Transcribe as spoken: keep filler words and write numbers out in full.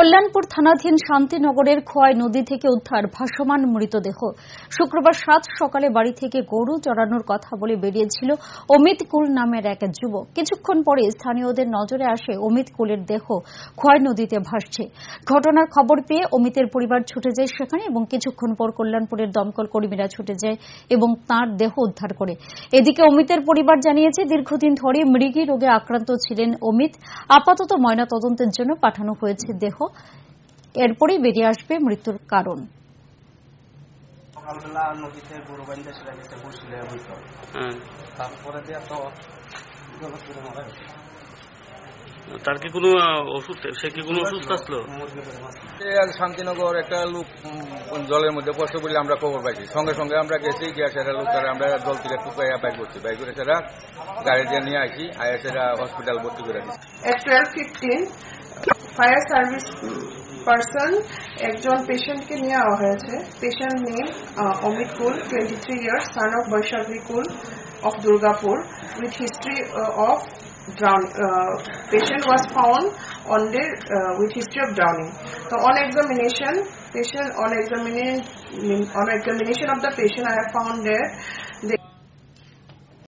কল্যাণপুর থানাধীন শান্তিনগরের খোয়াই নদী থেকে উদ্ধার ভাসমান মৃতদেহ। শুক্রবার সাত সকালে বাড়ি থেকে গরু চড়ানোর কথা বলে বেরিয়েছিল অমিত কুল নামের এক যুবক। কিছুক্ষণ পরে স্থানীয়দের নজরে আসে অমিত কুলের দেহ খোয়াই নদীতে ভাসছে। ঘটনার খবর পেয়ে অমিতের পরিবার ছুটে যায় সেখানে এবং কিছুক্ষণ পর কল্যাণপুরের দমকল কর্মীরা ছুটে যায় এবং তাঁর দেহ উদ্ধার করে। এদিকে অমিতের পরিবার জানিয়েছে দীর্ঘদিন ধরে মৃগী রোগে আক্রান্ত ছিলেন অমিত। আপাতত ময়নাতদন্তের জন্য পাঠানো হয়েছে দেহ। এরপরেই বেরিয়ে আসবে মৃত্যুর কারণ। সকালবেলা নদীতে গরু বান্ধে সেটা গেছে বসলে হইত, তারপরে দিয়ে তো তার কি কোনো ওষুধ সে কি কোনো ওষুধ আসলো? শান্তিনগর একটা লোক জলের মধ্যে পড়ছে বলে আমরা খবর পাইছি। সঙ্গে সঙ্গে আমরা গেছি, গিয়ে সেটা লোক আমরা জল থেকে টুকাইয়া বাইক করছি। বাইক করে সেটা গাড়ি দিয়ে নিয়ে আসি, আয়া সেটা হসপিটাল ভর্তি করে দিচ্ছি। Twelve fifteen fire service person একজন পেশেন্টকে নিয়ে আওয়া হয়েছে। Patient name Amit Kul, twenty three years, son of Baishakhi Kul of Durgapur, with history uh, of drown. Uh, patient was found on the uh, with history of drowning. So on examination, patient on examination on examination of the patient, I have found that